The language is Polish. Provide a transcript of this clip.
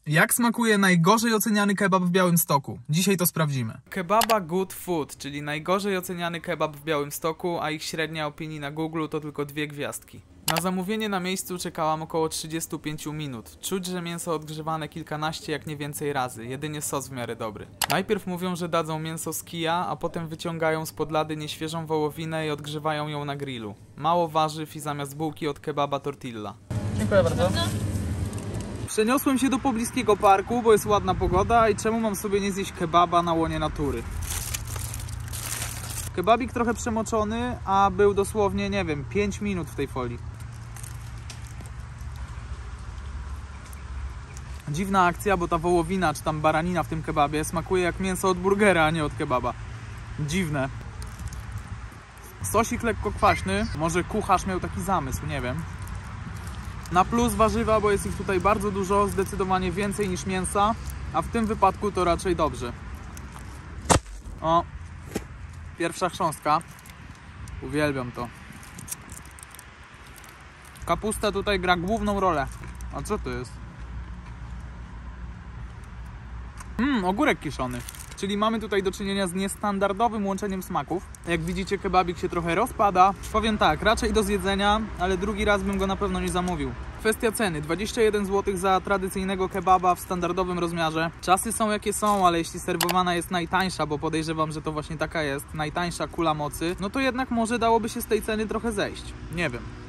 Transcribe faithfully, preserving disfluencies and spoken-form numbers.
Jak smakuje najgorzej oceniany kebab w Białymstoku? Dzisiaj to sprawdzimy. Kebaba Good Food, czyli najgorzej oceniany kebab w Białymstoku, a ich średnia opinii na Google to tylko dwie gwiazdki. Na zamówienie na miejscu czekałam około trzydzieści pięć minut. Czuć, że mięso odgrzewane kilkanaście, jak nie więcej razy. Jedynie sos w miarę dobry. Najpierw mówią, że dadzą mięso z kija, a potem wyciągają spod lady nieświeżą wołowinę i odgrzewają ją na grillu. Mało warzyw i zamiast bułki od kebaba tortilla. Dziękuję bardzo. Przeniosłem się do pobliskiego parku, bo jest ładna pogoda i czemu mam sobie nie zjeść kebaba na łonie natury? Kebabik trochę przemoczony, a był dosłownie, nie wiem, pięć minut w tej folii. Dziwna akcja, bo ta wołowina czy tam baranina w tym kebabie smakuje jak mięso od burgera, a nie od kebaba. Dziwne. Sosik lekko kwaśny, może kucharz miał taki zamysł, nie wiem. Na plus warzywa, bo jest ich tutaj bardzo dużo, zdecydowanie więcej niż mięsa, a w tym wypadku to raczej dobrze. O, pierwsza chrząstka. Uwielbiam to. Kapusta tutaj gra główną rolę. A co to jest? Mmm, ogórek kiszony. Czyli mamy tutaj do czynienia z niestandardowym łączeniem smaków. Jak widzicie, kebabik się trochę rozpada. Powiem tak, raczej do zjedzenia, ale drugi raz bym go na pewno nie zamówił. Kwestia ceny. dwadzieścia jeden złotych za tradycyjnego kebaba w standardowym rozmiarze. Czasy są jakie są, ale jeśli serwowana jest najtańsza, bo podejrzewam, że to właśnie taka jest, najtańsza kula mocy, no to jednak może dałoby się z tej ceny trochę zejść. Nie wiem.